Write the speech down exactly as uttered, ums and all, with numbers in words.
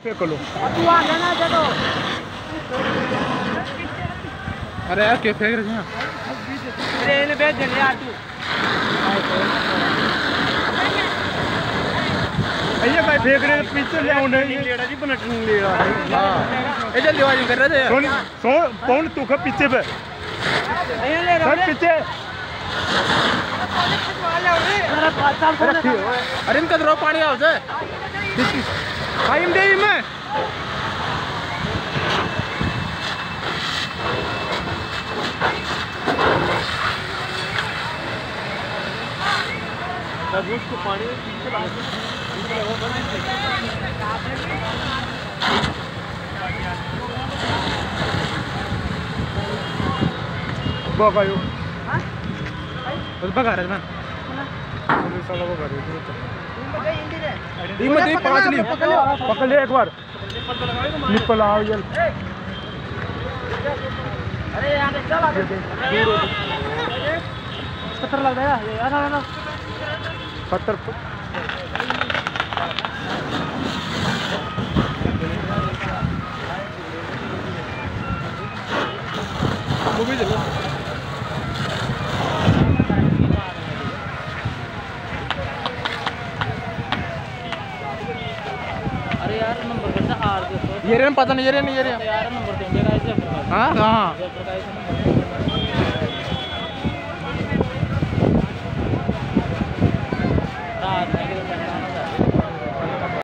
फेंक लो। तू आ जाना चलो। अरे यार क्या फेंक रहे हैं? ट्रेन भेज दे यार तू। अये भाई फेंक रहे पीछे ले आओ नहीं लेड़ा जी बनट नहीं लेड़ा। हां ए जल्दी आवाज कर रहे थे सुन सो कौन तू का पीछे पे नहीं ले रहा सर पीछे अरे इनका ड्रॉप पानी आओ से भाई इन दे में तब उसको पानी में पीछे डाल दे। बगायो हां बस बगा रहा है मैं पुलिस वाला को कर रही है टीम में पांच नहीं पकड़ ले एक बार निकल आओ जल अरे यार चल पत्थर लग गया ये आना आना पत्थर वो भी चलो अरे यार नंबर कैसा आर दे ये रे पता नहीं ये रे नहीं ये रे यार नंबर देंगे गाइस। हां हां